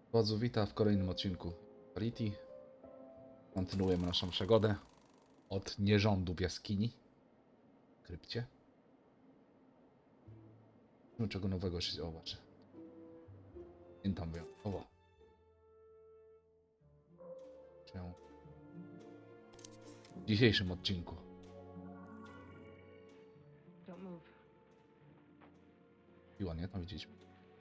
Wodzu, witam w kolejnym odcinku Quality. Kontynuujemy naszą przygodę od nierządu w jaskini, w krypcie. No czego nowego się zobaczy. Pamiętam wyjątkowo. Się w dzisiejszym odcinku. Siła, nie? Tam widzieliśmy.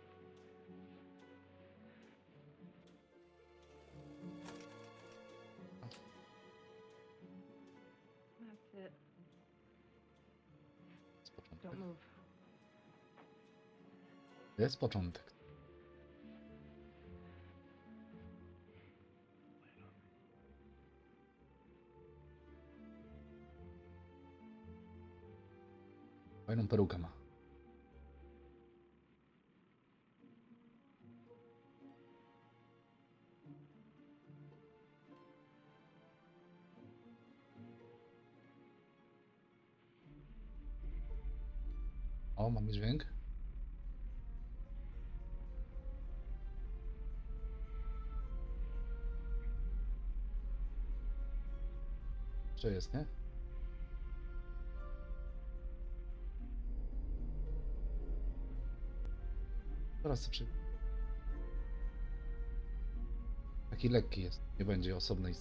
To jest początek. Fajną perukę ma. O, mamy dźwięk. Jeszcze jest, nie? Teraz sobie taki lekki jest. Nie będzie osobnej.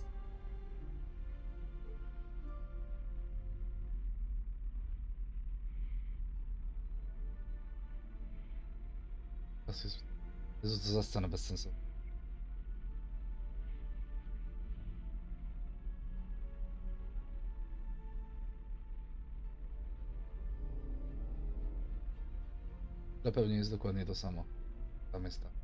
Teraz jest. Jezu, co za scena bez sensu. To pewnie jest dokładnie to samo. Tam jest tak.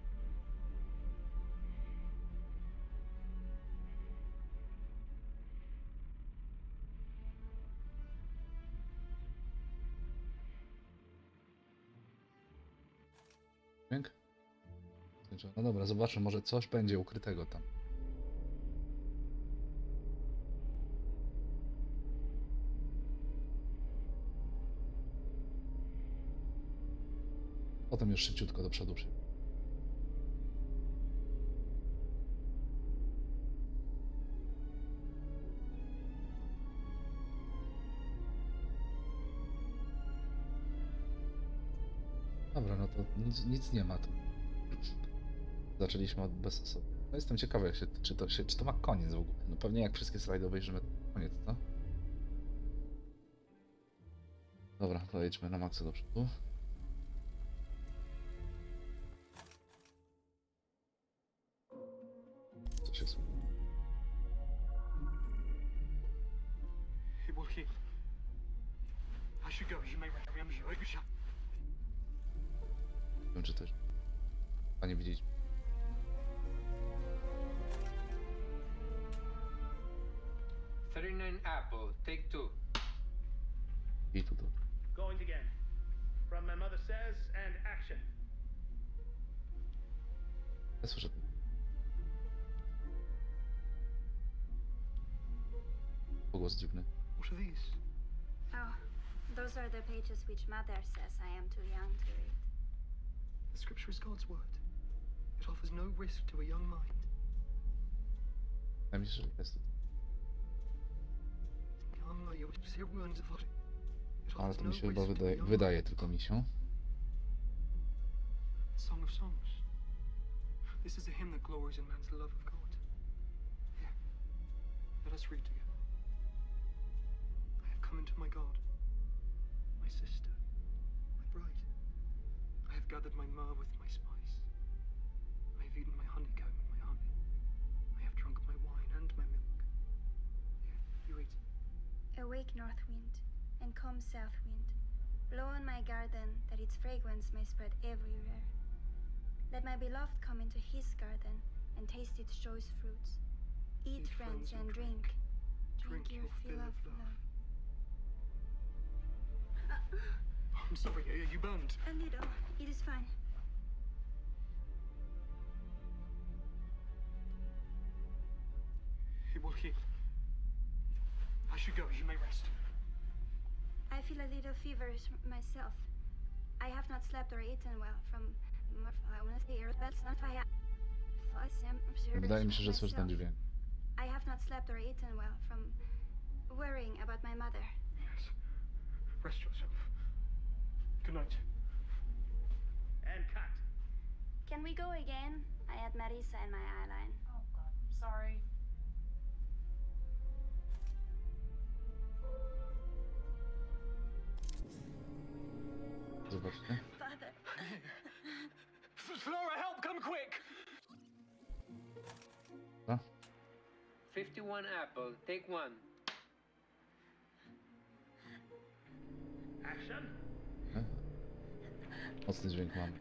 Dźwięk? No dobra, zobaczę, może coś będzie ukrytego tam. Potem już szybciutko do przodu przyjdę. Dobra, no to nic nie ma tu. Zaczęliśmy od bezosoby. No jestem ciekawy, jak czy to ma koniec w ogóle. No pewnie jak wszystkie slajdy obejrzymy, to koniec, co? Dobra, to jedźmy na maksa do przodu. Co się słucha? Nie wiem, czy też. Panie widzieć. Apple, take two. I tu to. Going again. From my mother says and action. Ja słyszę. Pogłos dziwny. What are these? Oh, those are the pages which Mother says I am too young to read. The scripture is God's word. It offers no risk to a young mind. Ja myślę, że jest tu. Ale to mi się chyba wydaje tylko mi się. Song of Songs. This is a hymn that glories in man's love of God. Here, let us read together. I have come into my God, my sister, my bride. I have gathered my myrrh with my spice. I have eaten my honeycomb and my honey. I have drunk my wine and my milk. Here, you eat. Awake, north wind, and come, south wind. Blow on my garden, that its fragrance may spread everywhere. Let my beloved come into his garden, and taste its choice fruits. Eat, friends, and drink. Drink your fill of love. I'm sorry, are you burned? A little. It is fine. It will heal. I should go. You may rest. I feel a little feverish myself. I have not slept or eaten well from, I want to say, that's not why was am sure Wydaje mi się, że słyszę ten myself. dźwięk. I have not slept or eaten well from worrying about my mother. Yes. Rest yourself. Good night. And cut. Can we go again? I had Marisa in my eyeline. Oh God, I'm sorry. Zobaczcie. Father. Flora, help! Come quick! A? 51 apple, take one. Action. Mocny dźwięk mamy.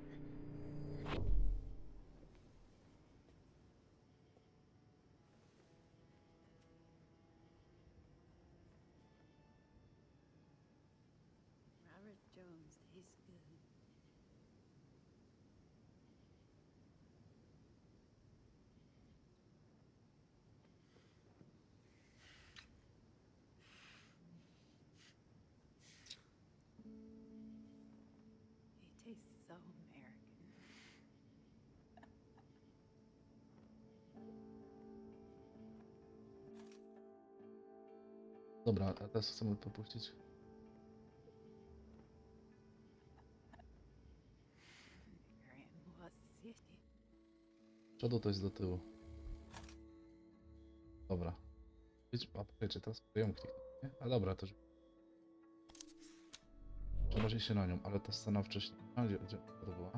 Robert Jones tastes good. He tastes so American. Dobra, a teraz chcemy popuścić. Grand City. Przodu to jest do tyłu. Dobra. A poczekajcie, teraz próbujemy kliknąć, nie? A dobra, to już... Przełoży się na nią, ale ta scena wcześniej... A gdzie to była?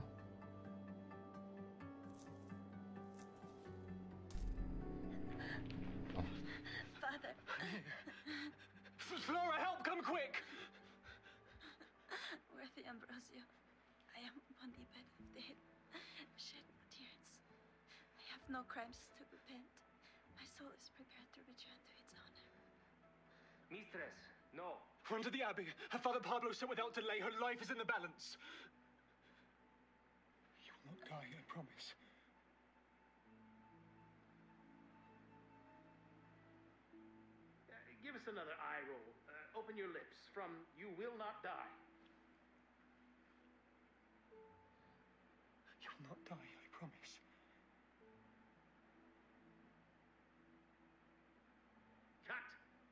Father. Flora, help! Come quick! Worthy Ambrosio, I am upon the bed of death. Shed no tears. I have no crimes to repent. My soul is prepared to return to its honor. Mistress, no. Run to the Abbey. Her father Pablo said without delay her life is in the balance. You will not die, I promise. Give us another eye roll. Open your lips. From "You will not die." You will not die, I promise. Cut.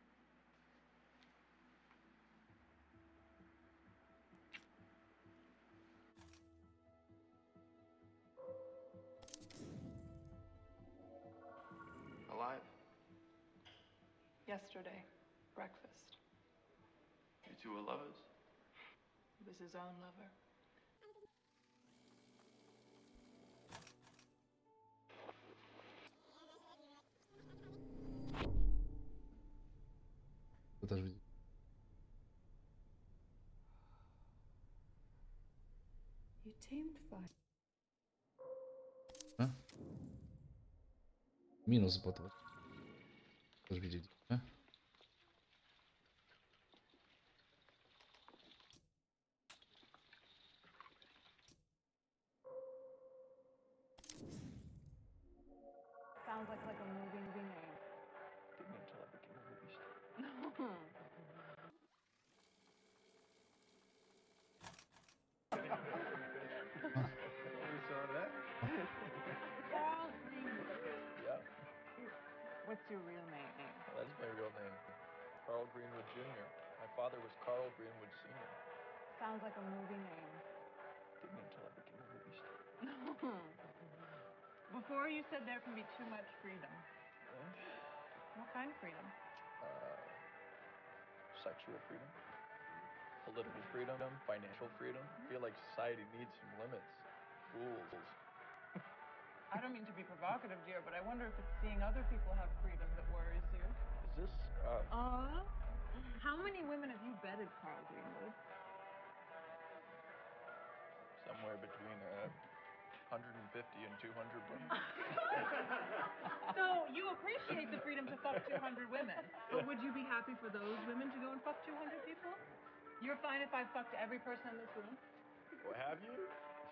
Alive? Yesterday, breakfast. You two were lovers? He was his own lover. To też widzi. You tamed fire. A? Minus, bo to... Też widzieli, nie? Sounds like a moving name. Didn't until I became a movie star. You saw that? Carl Yeah. What's your real name? Well, that's my real name. Carl Greenwood Jr. My father was Carl Greenwood Sr. Sounds like a movie name. Didn't until I became a movie star. Before you said there can be too much freedom. What kind of freedom? Sexual freedom, political freedom, financial freedom. I feel like society needs some limits, rules. I don't mean to be provocative, dear, but I wonder if it's seeing other people have freedom that worries you. Is this, How many women have you bedded, Carl Greenwood? somewhere between 150 and 200 women? So you appreciate the freedom to fuck 200 women, but would you be happy for those women to go and fuck 200 people? You're fine if I fucked every person in this room? Well, have you?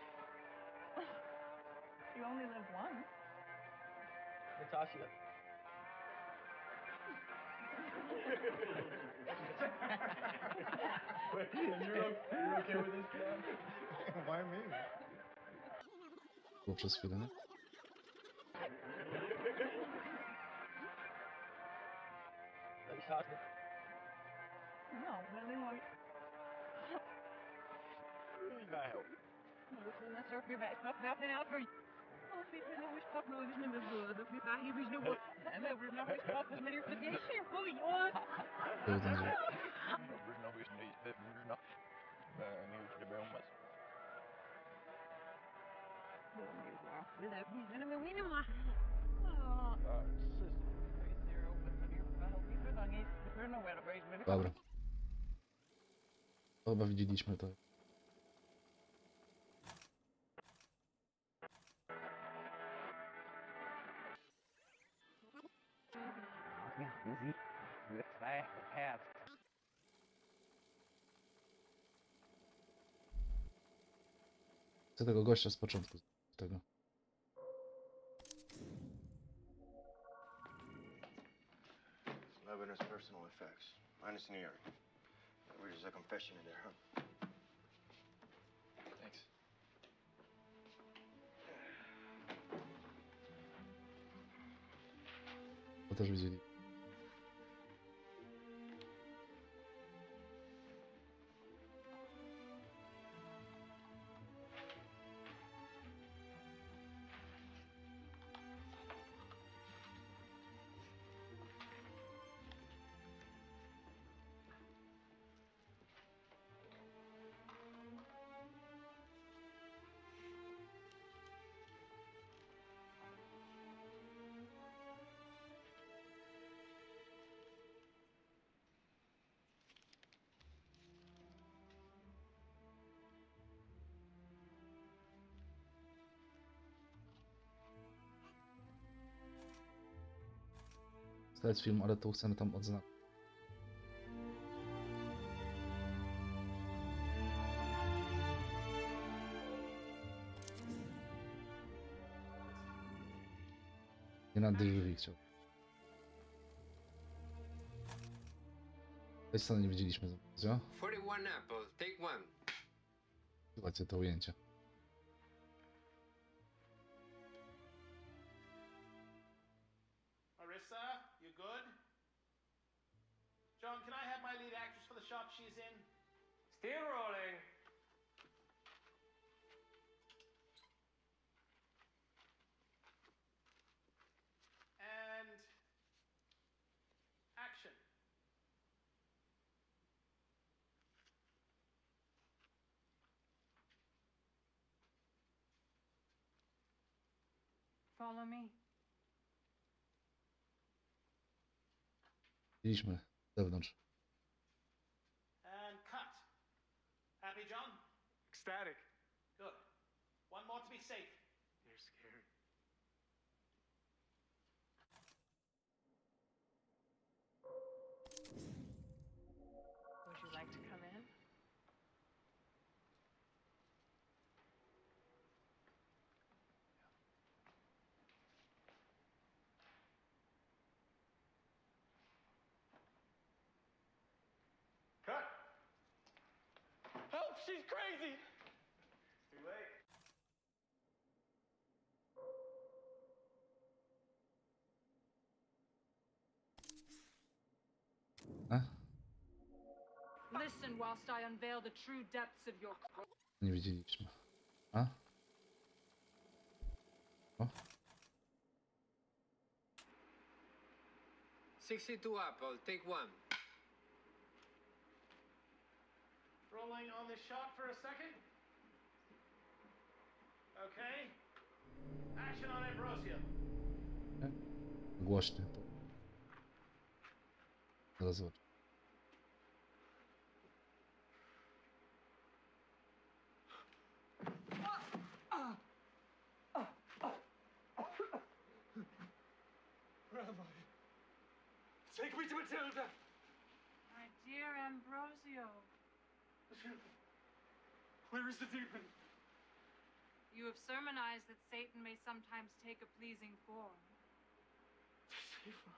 You only live once. Natasha. Wait, you're okay with this plan? Why me? Było przez chwilę, nie? No, really like. Let's start your back. Nothing out for you. Oh, people know which pop movies in the good. If you buy here, we know what. And there was no which pop was made for the who you are. Dobra. To chyba widzieliśmy to. Chcę tego gościa z początku tego. 11 is personal effects. Mine is New York. There's a confession in there, huh? Thanks. To też widzieli. To jest film, ale tu chcemy tam odznaczyć. Nie na drzwi chciał. Tej sceny nie widzieliśmy za bardzo. 41 apple, take one. Słuchajcie to ujęcie. Marissa, you good? John, can I have my lead actress for the shot she's in? Still rolling. And action. Follow me. Widzieliśmy z zewnątrz. And cut. Happy, John? Ecstatic. Good. One more to be safe. You're scary. Would you like to come in? Cut. Help! She's crazy! Too late. A? Listen whilst I unveil the true depths of your. Nie widzieliśmy. A? O? 62 apple, take one. Rolling on this shot for a second. Okay. Action on Ambrosio. Głośny. Zaraz zobacz. Where am I? Take me to Matilda! My dear Ambrosio, Where is the demon? you have sermonized that Satan may sometimes take a pleasing form. Deceiver.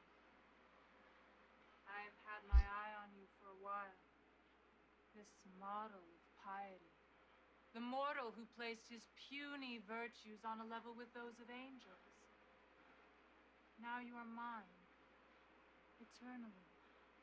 I have had my eye on you for a while. This model of piety. The mortal who placed his puny virtues on a level with those of angels. Now you are mine. Eternally.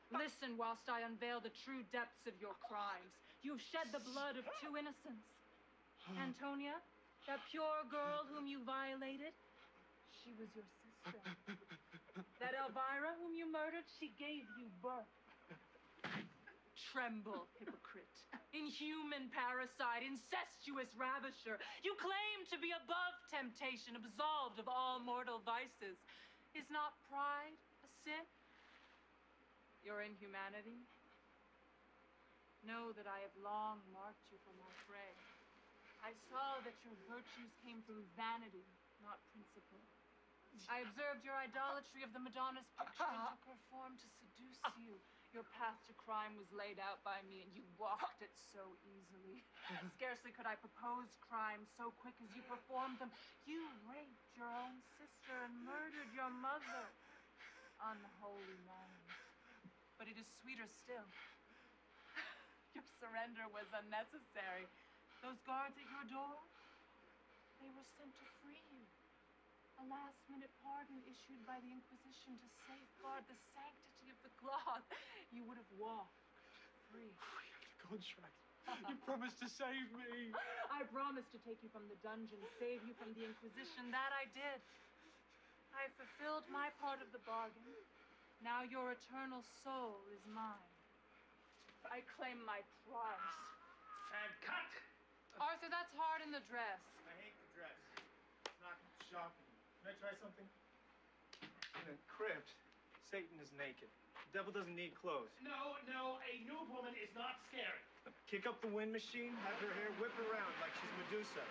Listen whilst I unveil the true depths of your crimes. You've shed the blood of two innocents. Antonia, that pure girl whom you violated, she was your sister. That Elvira whom you murdered, she gave you birth. Tremble, hypocrite. Inhuman parasite, incestuous ravisher. You claim to be above temptation, absolved of all mortal vices. Is not pride a sin? Your inhumanity? Know that I have long marked you for my prey. I saw that your virtues came from vanity, not principle. I observed your idolatry of the Madonna's picture and took her form to seduce you. Your path to crime was laid out by me, and you walked it so easily. Scarcely could I propose crimes so quick as you performed them. You raped your own sister and murdered your mother. Unholy man. But it is sweeter still. Your surrender was unnecessary. Those guards at your door, they were sent to free you. A last-minute pardon issued by the Inquisition to safeguard the sanctity of the cloth. You would have walked free. We have the contract. You promised to save me. I promised to take you from the dungeon, save you from the Inquisition. That I did. I fulfilled my part of the bargain. Now your eternal soul is mine. I claim my prize. And cut! Arthur, that's hard in the dress. I hate the dress. It's not shocking. Can I try something? In a crypt, Satan is naked. The devil doesn't need clothes. No, a nude woman is not scary. Kick up the wind machine, have her hair whip around like she's Medusa.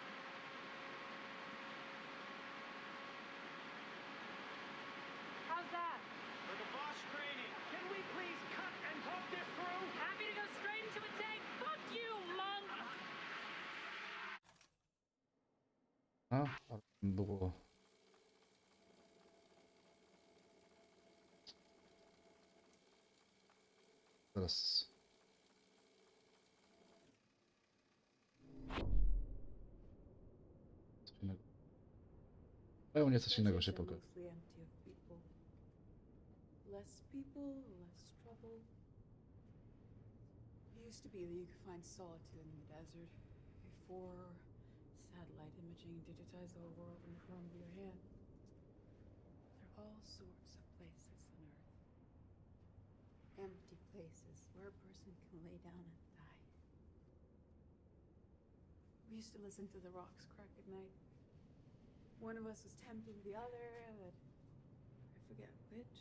How's that? For the boss training. Can we please cut and talk this through? Happy to go straight into a take. Fuck you, monk! A było... Teraz... Coś innego. Pełnie coś innego się pokaże. Mostly empty of people. Less people, less trouble. It used to be that you could find solitude in the desert before satellite imaging digitized the whole world in the palm of your hand. There are all sorts of places on Earth. Empty places where a person can lay down and die. We used to listen to the rocks crack at night. One of us was tempting the other, but I forget which.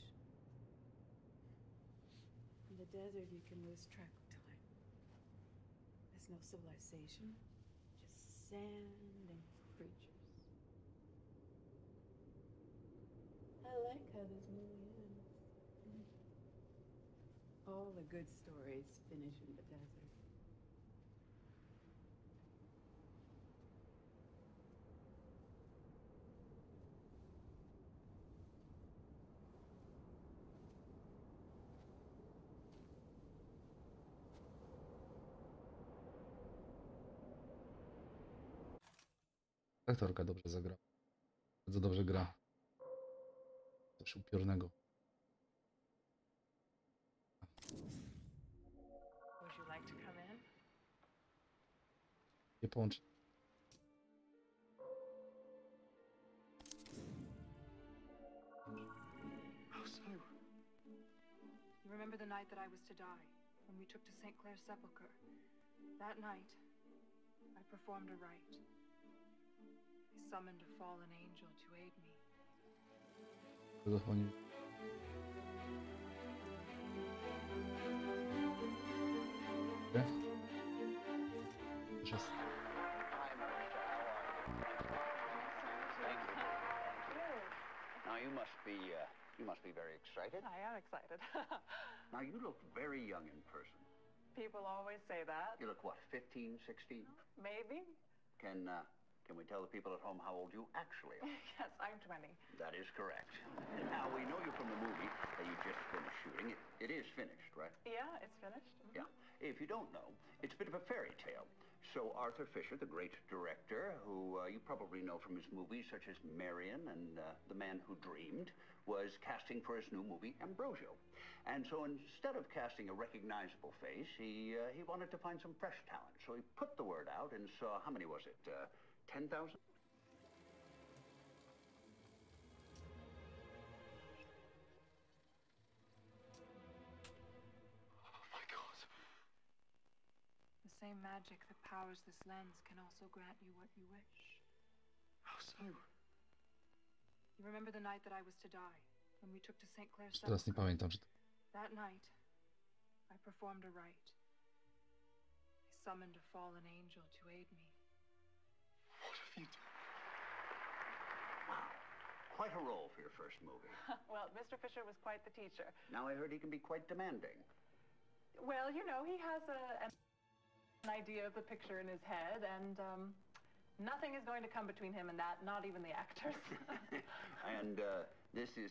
In the desert, you can lose track of time. There's no civilization, just sand and creatures. I like how this movie ends. All the good stories finish in the desert. Aktorka dobrze zagrała. Bardzo dobrze gra. Coś upiornego. Would you like to come in? Nie połączy. How so? You remember the night that I was to die, when we took to St. Clair's sepulchre? That night, I performed a rite. I summoned a fallen angel to aid me. Oni... Nie? Już jest... Now you must be very excited. I am excited. Now you look very young in person. People always say that. You look what, 15, 16? Maybe. Can we tell the people at home how old you actually are? Yes, I'm 20. That is correct. Now we know you from the movie that you just finished shooting. It is finished, right? Yeah, it's finished. Yeah. If you don't know, it's a bit of a fairy tale. So Arthur Fisher, the great director, who you probably know from his movies such as Marion and The Man Who Dreamed, was casting for his new movie, Ambrosio. And so instead of casting a recognizable face, he wanted to find some fresh talent. So he put the word out and saw, how many was it, 10,000? The same magic that powers this lens can also grant you what you wish. How so? You remember the night that I was to die, when we took to St. Clair's Teraz nie pamiętam, czy... That night, I performed a rite. I summoned a fallen angel to aid me. What have you done? Wow. Quite a role for your first movie. Well, Mr. Fisher was quite the teacher. Now I heard he can be quite demanding. Well, you know, he has an idea of the picture in his head, and nothing is going to come between him and that, not even the actors. And this is...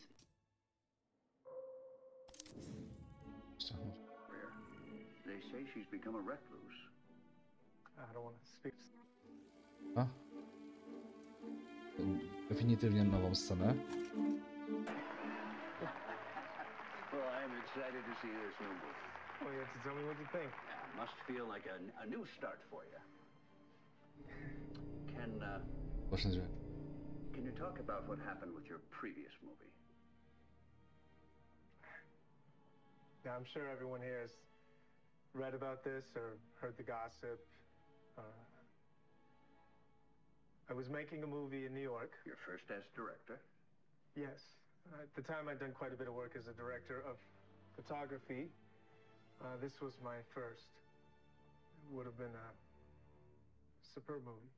They say she's become a recluse. I don't want to speak. A? Definitywnie nową scenę. Well, I'm excited to see this new movie. Well, you have to tell me what you think. Must feel like a new start for you. Can you talk about what happened with your previous movie? Yeah, I'm sure everyone here has read about this or heard the gossip. I was making a movie in New York. Your first as director? Yes. At the time, I'd done quite a bit of work as a director of photography. This was my first. It would have been a superb movie.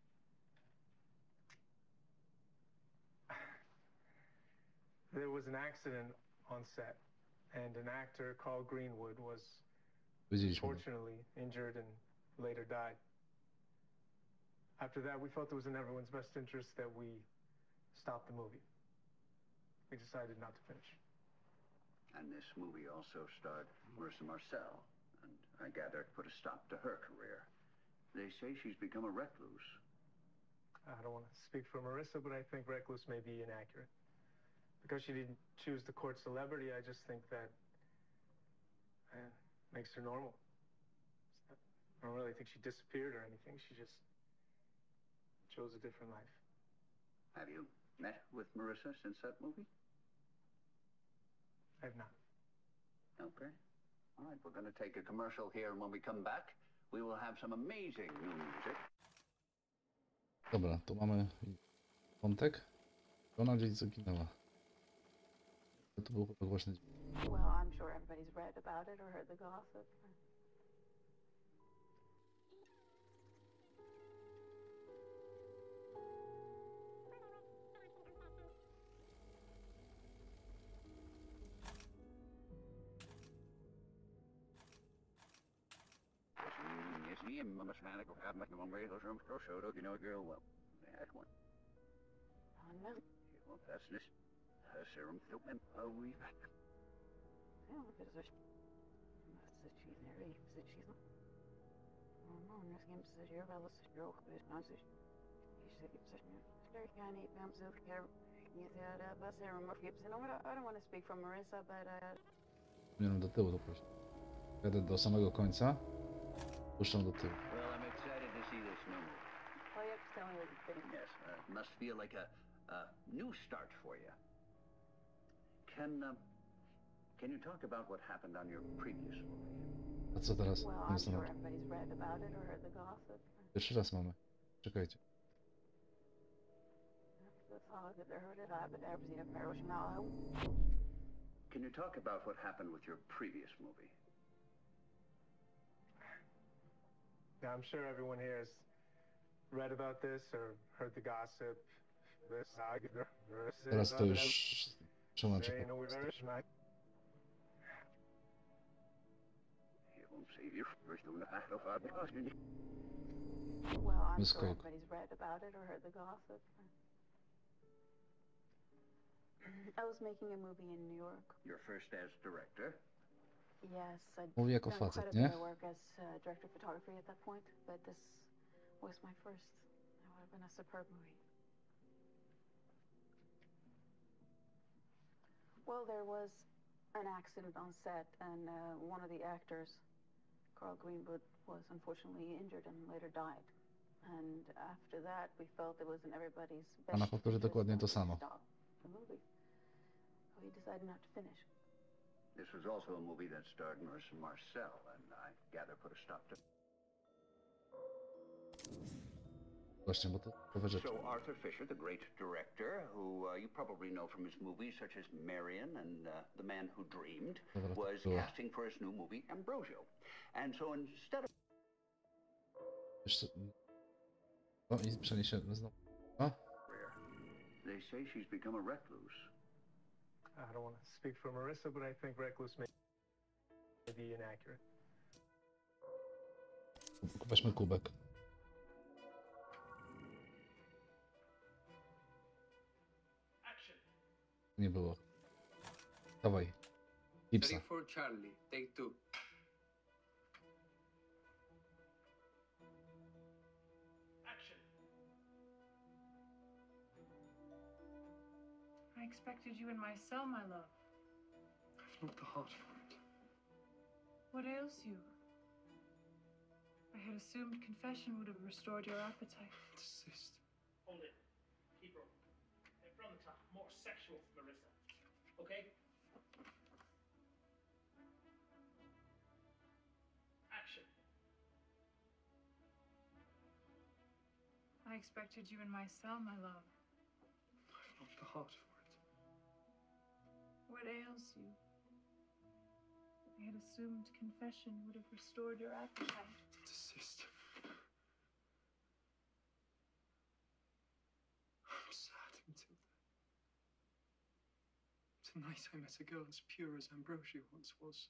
There was an accident on set, and an actor called Greenwood was unfortunately injured and later died. After that, we felt it was in everyone's best interest that we stop the movie. We decided not to finish. And this movie also starred Marissa Marcel, and I gather put a stop to her career. They say she's become a recluse. I don't want to speak for Marissa, but I think recluse may be inaccurate. Because she didn't choose to court celebrity, I just think that makes her normal. I don't really think she disappeared or anything. She just chose a different life. Have you met with Marissa since that movie? I have not. Okay. All right, we're going to take a commercial here, and when we come back, we will have some amazing new music. Dobra, tu mamy wątek. Ona gdzieś zaginęła. To był chyba głośny. Well, I'm sure everybody's read about it or heard the gossip. That's this. Serum Filman. We. Ja, det är så. I don't want to speak for Marissa, but Zmieniam do tyłu, to proszę. Jadę do samego końca. Puszczam do tyłu. Well, I'm excited to see this new movie. well, you have to tell me what you think. Yes, must feel like a new start for you. Can you talk about what happened on your previous movie? A co teraz? Well, I'm sure everybody's read about it or heard the gossip. Pierwszy raz mamy. Czekajcie. Can you talk about what happened with your previous movie? Yeah, I'm sure everyone here has read about this or heard the gossip. Teraz to już przełączę. Well, I'm sure everybody's read about it or heard the gossip. I was making a movie in New York. Your first as director? Yes, I'd Mówi jako done facet, quite a bit nie? of work as director of photography at that point, but this was my first. It would have been a superb movie. Well, there was an accident on set, and one of the actors, Carl Greenwood, was unfortunately injured and later died. And after that, we felt it was in everybody's A na best powtórze interest dokładnie that to we samo. stop the movie. We decided not to finish. This was also a movie that starred Marissa Marcel, and I gather put a stop to. Właśnie, bo to nowe rzeczy. So Arthur Fisher, the great director, who you probably know from his movies such as Marion and The Man Who Dreamed, Dobra, to was było. casting for his new movie Ambrosio. And so instead of Jeszcze... O, i przeniesiemy znowu. O, they say she's become a recluse. I don't want to speak for Marissa, but I think recluse may be inaccurate. weźmy kubek. Action. Nie było. Dawaj. Ipsa. Take for Charlie. Take two. Action. I expected you in my cell, my love. I've not the heart for it. What ails you? I had assumed confession would have restored your appetite. Desist. Hold it. Keep rolling. From the top. More sexual, Marissa. Okay? Action. I expected you in my cell, my love. I've not the heart for it. What ails you? I had assumed confession would have restored your appetite. Desist. I'm sad until then. Tonight I met a girl as pure as Ambrosio once was.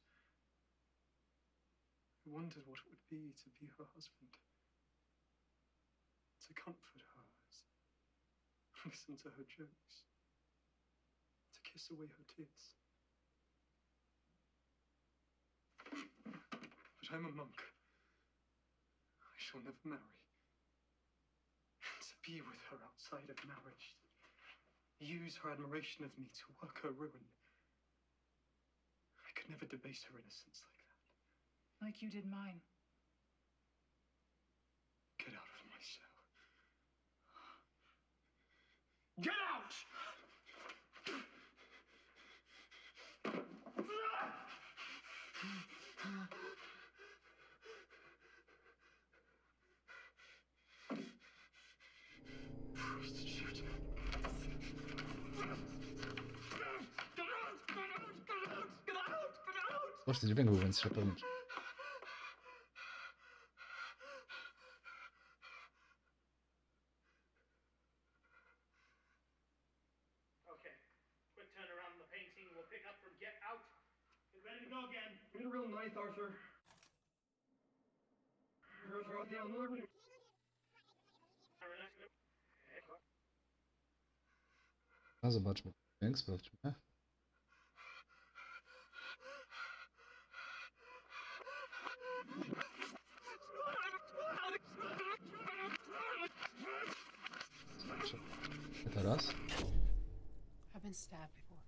I wondered what it would be to be her husband. To comfort her, listen to her jokes, to kiss away her tears. But I'm a monk. I shall never marry. And to be with her outside of marriage, use her admiration of me to work her ruin. I could never debase her innocence like that. Like you did mine. Get out of my cell. Get out! Prostitute. Get out! Właśnie, dźwięk był, więc się pewnie... Okay. Quick turn around the painting. We'll pick up from Get Out. Get ready to go again. Get a real knife, Arthur. No zobaczmy. Dźwięk, sprawdźmy. Zobaczę. I teraz? I've been stabbed before.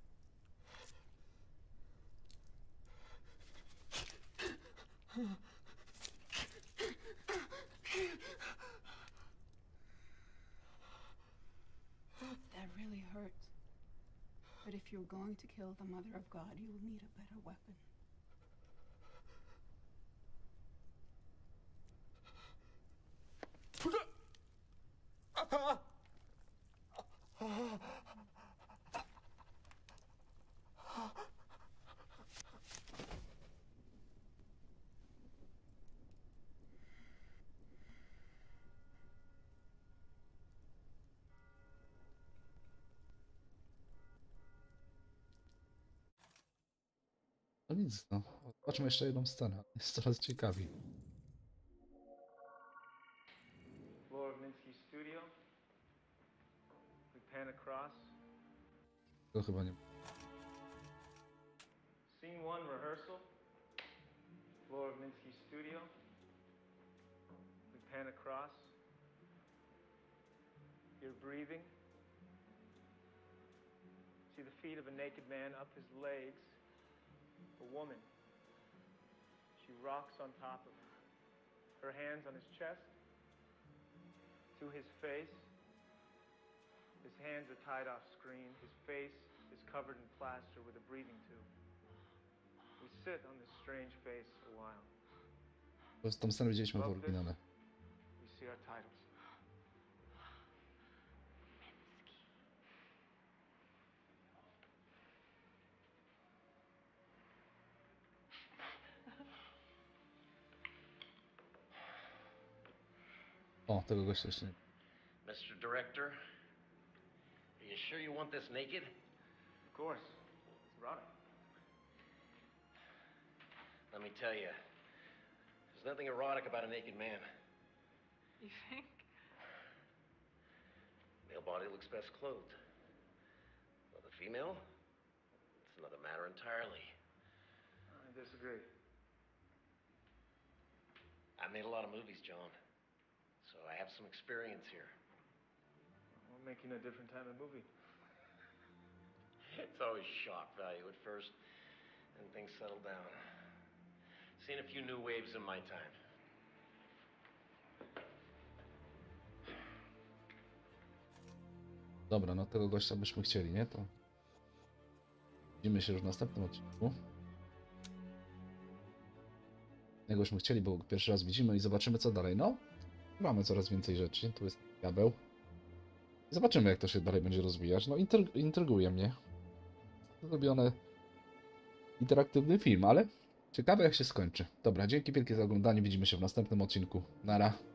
That really hurts. But if you're going to kill the Mother of God, you will need a better weapon. No nic, no. Zobaczmy jeszcze jedną scenę. Jest coraz ciekawiej. Floor of Minsky's studio. We pan across. To chyba nie. Scene one, rehearsal. Floor of Minsky's studio. We pan across. You're breathing. See the feet of a naked man up his legs. A woman. She rocks on top of him. Her hands on his chest. To his face. His hands are tied off screen. His face is covered in plaster with a breathing tube. We sit on this strange face a while. To jest tą scenę widzieliśmy w Above this, oryginale. we see our titles. O, tego gościa jeszcze nie. Mr. Director, are you sure you want this naked? Of course. It's erotic. Let me tell you, there's nothing erotic about a naked man. You think? Male body looks best clothed. Well, the female, it's another matter entirely. I disagree. I've made a lot of movies, John, so I have some experience here. We're making a different type of movie. It's always shock value at first, and things settle down. Seen a few new waves in my time. Dobra, no tego gościa byśmy chcieli, nie? To widzimy się już w następnym odcinku. Tego byśmy chcieli, bo pierwszy raz widzimy i zobaczymy co dalej. No, mamy coraz więcej rzeczy. Tu jest diabeł. Zobaczymy jak to się dalej będzie rozwijać. No, intryguje mnie. Zrobiony interaktywny film, ale ciekawe jak się skończy. Dobra, dzięki wielkie za oglądanie. Widzimy się w następnym odcinku. Nara.